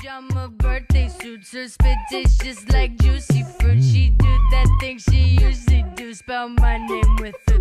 pajama birthday suits. Her spit tastes just like juicy fruit. She do that thing she usually do, spell my name with her